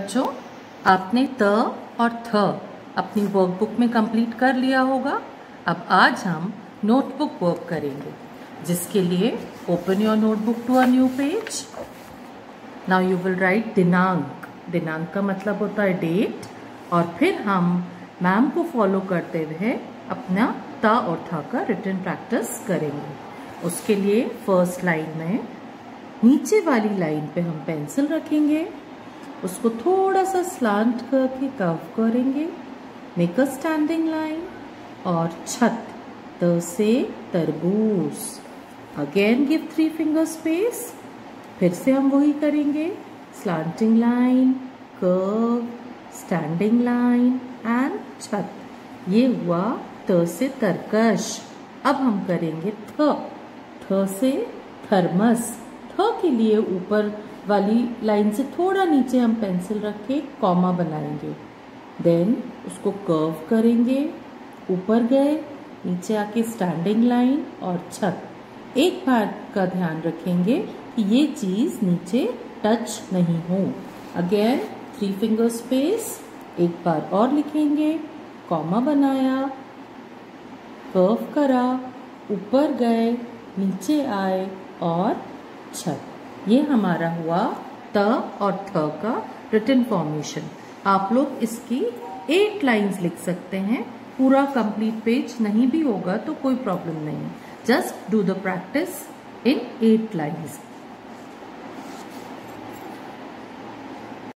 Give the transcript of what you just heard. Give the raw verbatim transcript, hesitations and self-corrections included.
बच्चों, आपने त और थ अपनी वर्कबुक में कंप्लीट कर लिया होगा। अब आज हम नोटबुक वर्क करेंगे, जिसके लिए open your notebook to a new page. Now you will write दिनांक। दिनांक का मतलब होता है डेट, और फिर हम मैम को फॉलो करते हुए अपना त और थ का रिटन प्रैक्टिस करेंगे। उसके लिए फर्स्ट लाइन में नीचे वाली लाइन पे हम पेंसिल रखेंगे, उसको थोड़ा सा स्लांट करके कर्व करेंगे, मेक अ स्टैंडिंग लाइन। और छत, त से तरबूज। Again give three finger space. फिर से हम वही करेंगे, slanting line, curve, standing line and छत। ये हुआ त से तरकश। अब हम करेंगे थ। थ से थर्मस। थ के लिए ऊपर वाली लाइन से थोड़ा नीचे हम पेंसिल रख के कॉमा बनाएंगे, देन उसको कर्व करेंगे, ऊपर गए, नीचे आके स्टैंडिंग लाइन और छत। एक बात का ध्यान रखेंगे कि ये चीज नीचे टच नहीं हो। अगेन थ्री फिंगर स्पेस, एक बार और लिखेंगे, कॉमा बनाया, कर्व करा, ऊपर गए, नीचे आए और छत। ये हमारा हुआ त और थ का रिटन फॉर्मेशन। आप लोग इसकी एट लाइंस लिख सकते हैं। पूरा कंप्लीट पेज नहीं भी होगा तो कोई प्रॉब्लम नहीं। Just do the practice in eight lines.